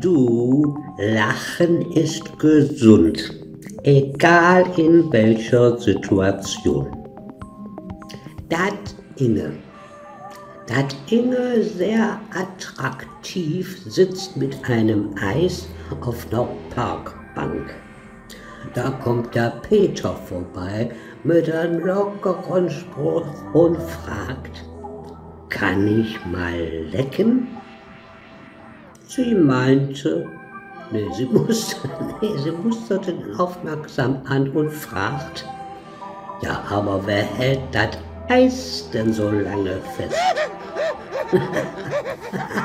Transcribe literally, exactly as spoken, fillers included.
Du, Lachen ist gesund, egal in welcher Situation. Dat Inge. Dat Inge sehr attraktiv sitzt mit einem Eis auf einer Parkbank. Da kommt der Peter vorbei mit einem lockeren Spruch und fragt: Kann ich mal lecken? Sie meinte, nee, sie musste, nee, sie musterte ihn aufmerksam an und fragt: Ja, aber wer hält das Eis denn so lange fest?